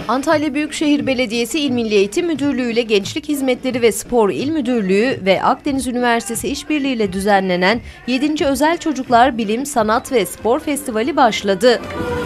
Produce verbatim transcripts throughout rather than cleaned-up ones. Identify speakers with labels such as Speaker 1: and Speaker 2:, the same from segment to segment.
Speaker 1: Antalya Büyükşehir Belediyesi İl Milli Eğitim Müdürlüğü ile Gençlik Hizmetleri ve Spor İl Müdürlüğü ve Akdeniz Üniversitesi işbirliğiyle düzenlenen yedinci Özel Çocuklar Bilim, Sanat ve Spor Festivali başladı.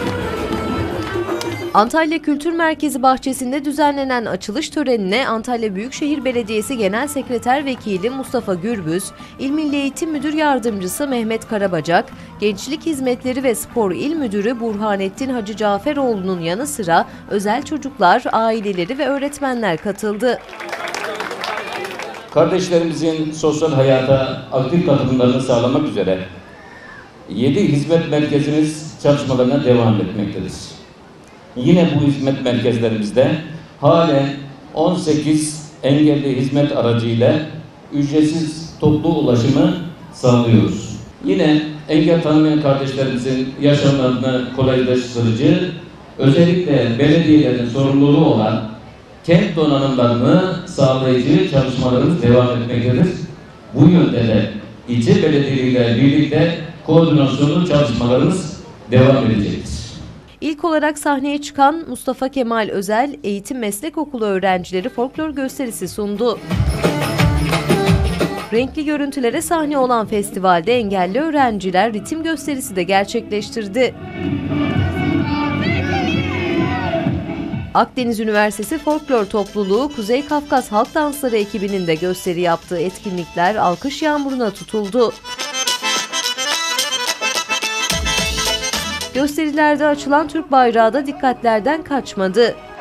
Speaker 1: Antalya Kültür Merkezi bahçesinde düzenlenen açılış törenine Antalya Büyükşehir Belediyesi Genel Sekreter Vekili Mustafa Gürbüz, İl Milli Eğitim Müdür Yardımcısı Mehmet Karabacak, Gençlik Hizmetleri ve Spor İl Müdürü Burhanettin Hacı Caferoğlu'nun yanı sıra özel çocuklar, aileleri ve öğretmenler katıldı.
Speaker 2: Kardeşlerimizin sosyal hayata aktif katılımlarını sağlamak üzere yedi hizmet merkezimiz çalışmalarına devam etmektedir. Yine bu hizmet merkezlerimizde halen on sekiz engelli hizmet aracıyla ücretsiz toplu ulaşımı sağlıyoruz. Yine engel tanımayan kardeşlerimizin yaşamlarını kolaylaştırıcı, özellikle belediyelerin sorumluluğu olan kent donanımlarını sağlayıcı çalışmalarımız devam etmektedir. Bu yönde de ilçe belediyeleriyle birlikte koordinasyonlu çalışmalarımız devam edecektir.
Speaker 1: İlk olarak sahneye çıkan Mustafa Kemal Özel Eğitim Meslek Okulu öğrencileri folklor gösterisi sundu. Renkli görüntülere sahne olan festivalde engelli öğrenciler ritim gösterisi de gerçekleştirdi. Akdeniz Üniversitesi Folklor Topluluğu Kuzey Kafkas Halk Dansları ekibinin de gösteri yaptığı etkinlikler alkış yağmuruna tutuldu. Gösterilerde açılan Türk bayrağı da dikkatlerden kaçmadı.